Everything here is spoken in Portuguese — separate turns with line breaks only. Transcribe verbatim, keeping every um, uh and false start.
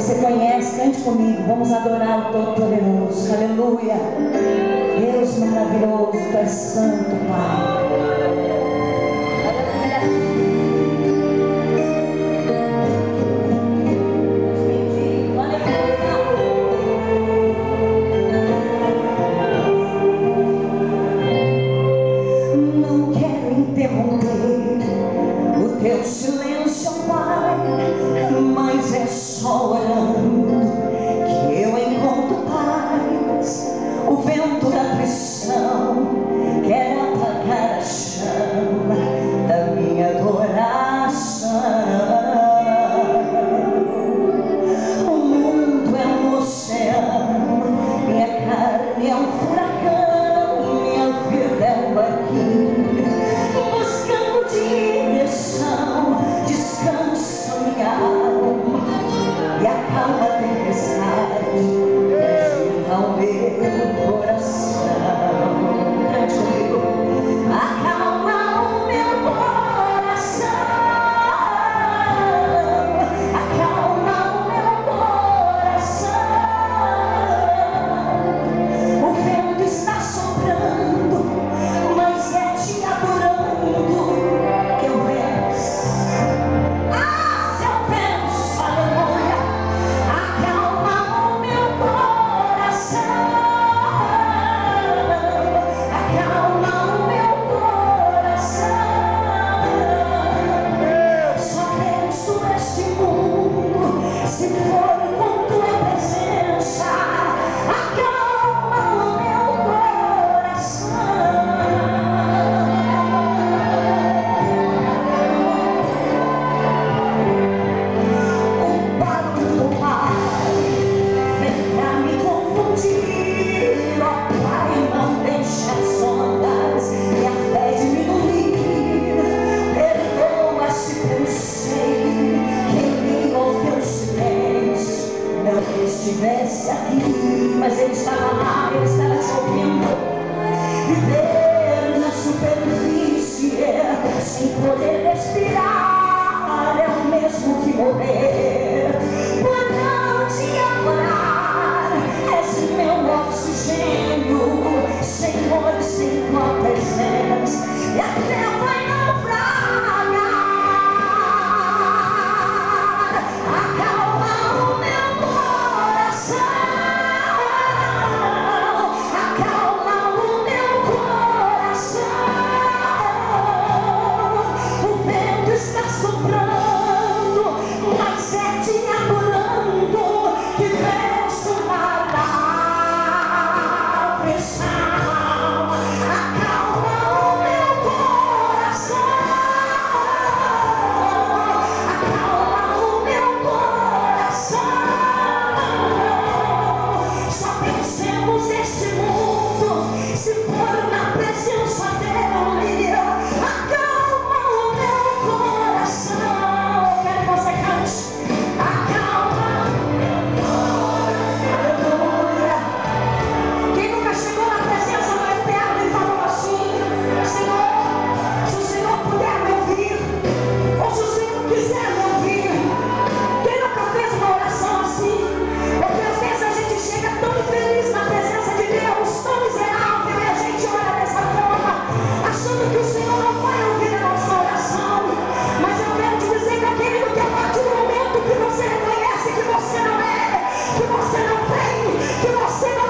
você conhece, cante comigo. Vamos adorar o Todo-Poderoso. Aleluia. Deus maravilhoso, Tu és santo, Pai. Não quero interromper o Teu silêncio, Pai, mas é só orando que eu encontro paz. O vento da aflição quer apagar a chama da minha adoração. O mundo é um oceano, minha carne é um furacão, minha vida é um barquinho buscando direção. Descansa minha alma e acalma a tempestade que agita o meu coração. Cante comigo. Acalma o meu coração, acalma o meu coração. O vento está soprando, mas é te adorando que eu venço. Ah, se eu penso, aleluia. Acalma o meu coração, acalma o meu coração. Só penso neste mundo se for com Tua presença. Acalma o meu coração. O barulho do mar vem pra me confundir. Ó Pai, não deixa as ondas e a fé diminuir. Perdoa se pensei que em mim houve um silêncio. Não que estivesse aqui, mas Ele estava lá, Ele estava te ouvindo. Viver na superfície sem poder respirar é o mesmo que morrer. Por não te adorar, és meu oxigênio. Senhor, sem Tua presença e a fé vai naufragar. Acalma o meu coração, acalma o meu coração. O vento está soprando, mas é te adorando que venço na aflição. Acalma o meu coração, acalma o meu coração. Só pensemos neste mundo se for na presença dEle. Acalma o meu coração. Quero que você cante. Acalma o meu coração. Aleluia. Quem nunca chegou na presença do Eterno e falou assim: Senhor, se o Senhor puder me ouvir, ou se o Senhor quiser me ouvir. Quem nunca fez uma oração assim? Porque às vezes a gente chega tão feliz na presença de Deus, tão miserável, e a gente ora dessa forma, achando que o Senhor não vai ouvir a nossa oração. Mas eu quero te dizer, meu querido, que a partir do momento que você reconhece que você não é, que você não tem, que você não